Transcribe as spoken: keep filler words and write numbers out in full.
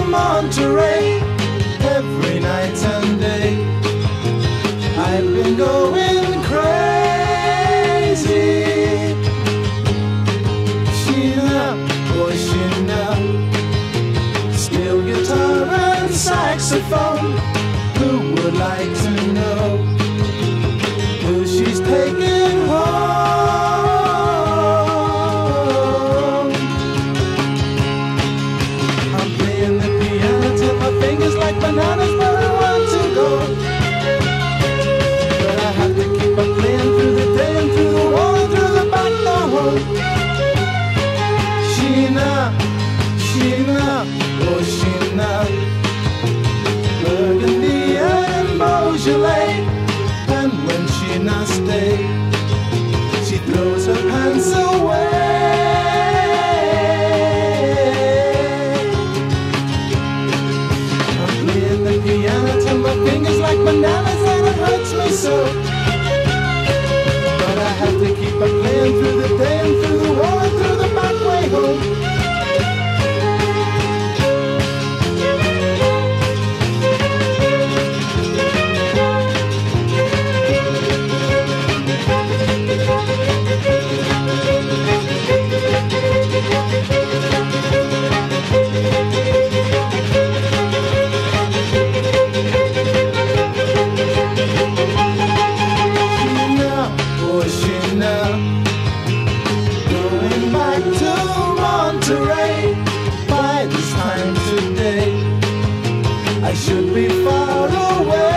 Monterey every night and day. I've been going crazy. Sheena, oh Sheena, steel guitar and saxophone. Who would like to know who she's taking home? I'm playing the piano till my fingers like bananas where I want to go. But I have to keep on playing through the day and through the wall and through the back door. Sheena, Sheena, oh Sheena, Burgundy and Beaujolais. And when Sheena stays, she throws her pants away. I'm playing the piano till my fingers like bananas and it hurts me so. But I have to keep on playing through the day and through the wall and through the back way home. I should be far away.